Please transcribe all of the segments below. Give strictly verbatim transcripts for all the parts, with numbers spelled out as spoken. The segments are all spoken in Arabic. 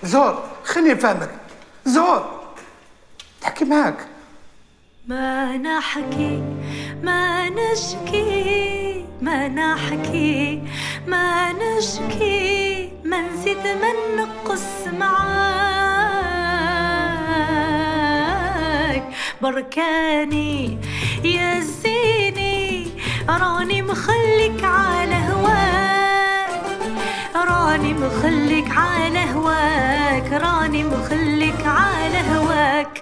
زهور خليني نفهمك. زهور تحكي معاك. ما نحكي ما نشكي ما نحكي ما نشكي ما نزيد ما نقص معاك بركاني يا زيني راني مخليك على هواك راني مخليك على هواك راني مخليك على هواك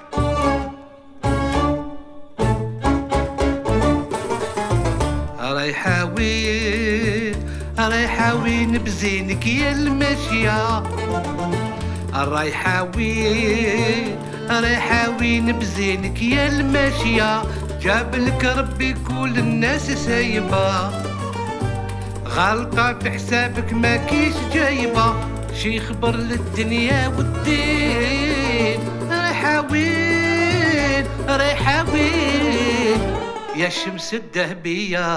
رايحة وين رايحة وين بزينك يا الماشية رايحة وين رايحة وين بزينك يا الماشية جاب لك ربي كل الناس سايبة غلطة في حسابك ما كيش جايبة شي خبر للدنيا والدين رايحة وين رايحة وين يا الشمس الذهبية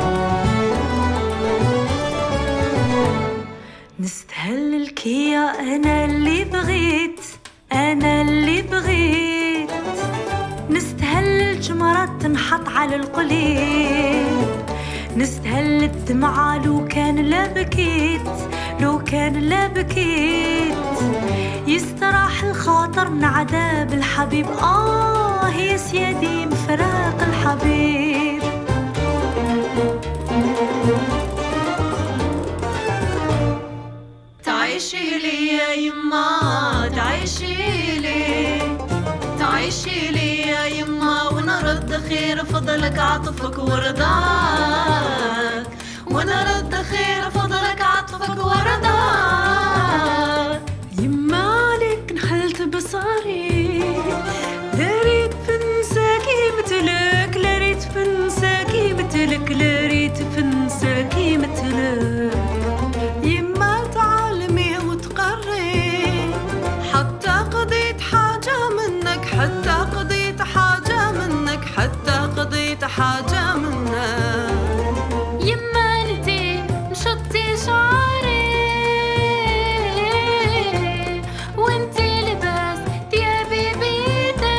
نستهل الكيا أنا اللي بغيت أنا اللي بغيت نستهل الجمرات تنحط على القليب نستهل الدمعة لو كان لا بكيت لو كان لا بكيت يستراح الخاطر من عذاب الحبيب آه يا سيادي من فراق الحبيب تعيشي لي يا يما تعيشي لي تعيشي لي يا يما ونرد خير فضلك عطفك ورضاك ونرد خير فضلك عطفك ورضاك يما عليك نحلت بصاري لا ريت فنساكي مثلك لا ريت فنساكي مثلك لا ريت فنساكي مثلك يما تعلمي وتقري حتى قضيت حاجة منك حتى قضيت حاجة منك حتى قضيت حاجة منك يما انتي مشطي شعري وانتي لباس ثيابي بيدك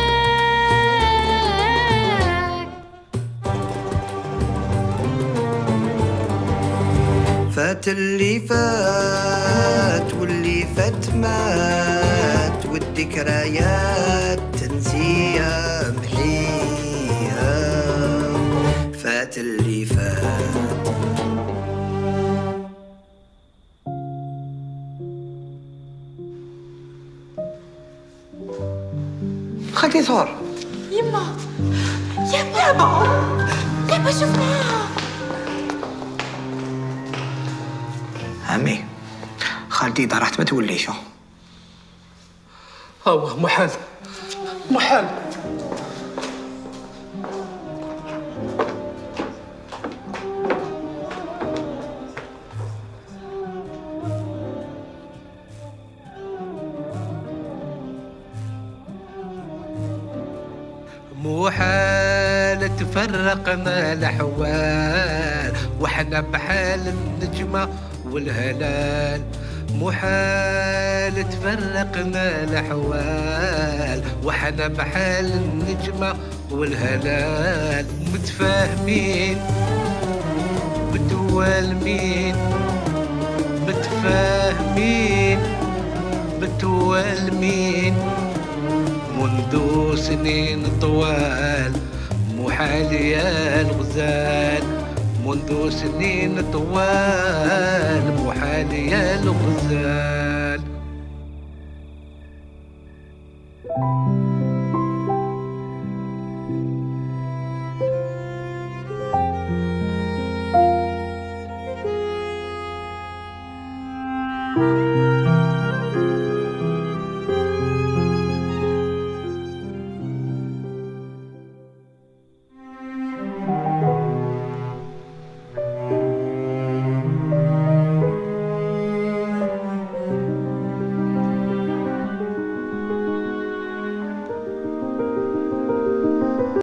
فات اللي فات واللي فات مات والذكريات تنسيها محيها فات اللي فات خالتي زهور. يما يا بابا لما شفناها عمي خالتي إذا رحت ما توليش هو محال محال. محال تفرقنا الأحوال وحنا بحال النجمة والهلال محال تفرقنا الأحوال وحنا بحال النجمة والهلال متفاهمين متوالمين متفاهمين متوالمين منذ سنين طوال محال يا الغزال منذ سنين طوال محال يا الغزال